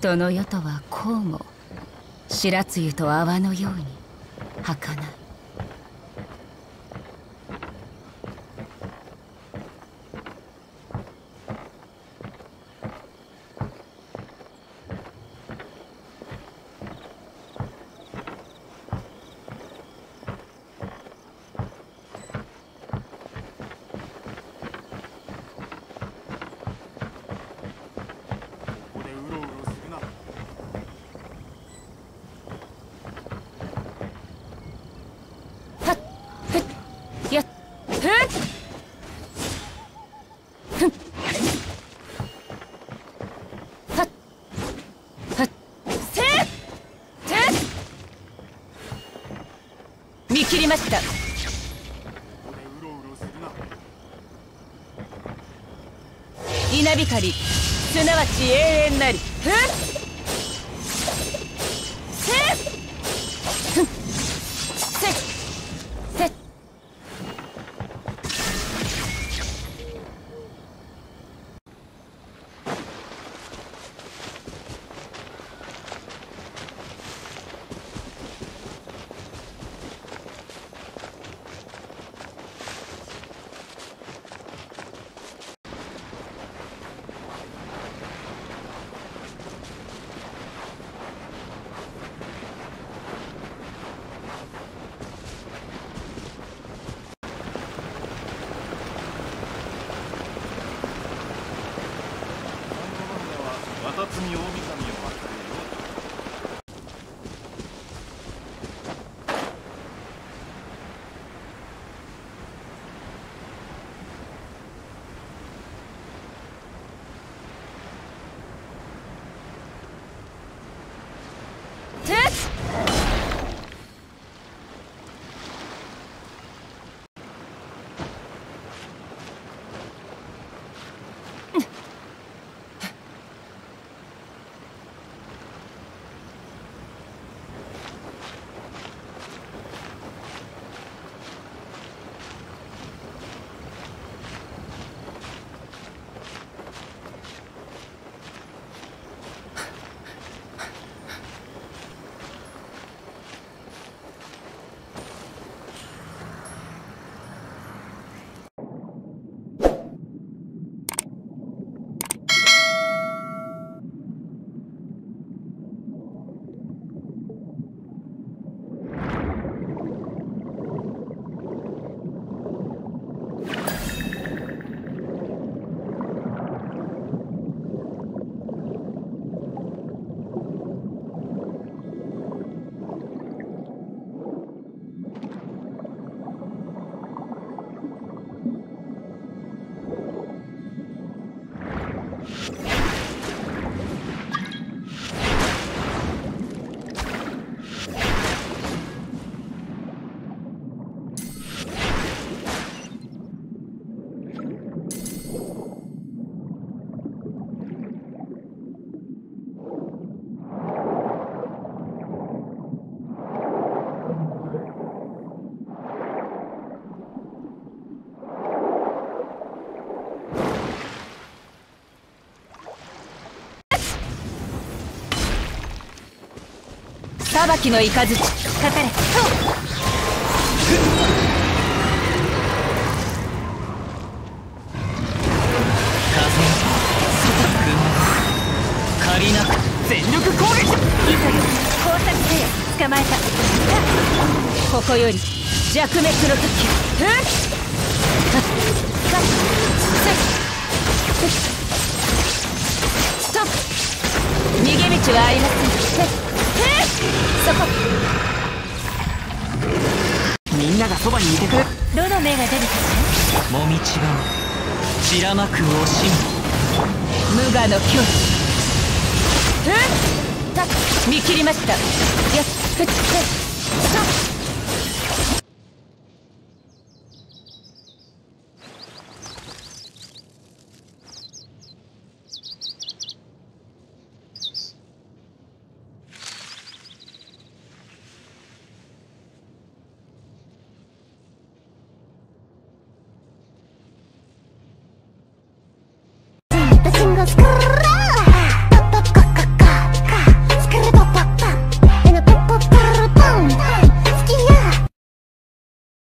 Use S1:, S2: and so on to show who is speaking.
S1: 人の世とはこうも白露と泡のように儚い。見切りました。稲光すなわち永遠なり。
S2: 綿摘み大神を与えよう。
S1: 裁きの雷かかれ。
S2: 借りなく全力攻撃。
S1: いざよ工作せよ。捕まえた。ここより弱滅の時。ストップ。逃げ道はありません。そこ。
S2: みんながそばにいてくれ。
S1: どの目が出るかしら。
S2: もみちが散らまく惜しみ。
S1: 無我の境地。見切りました。
S3: Singles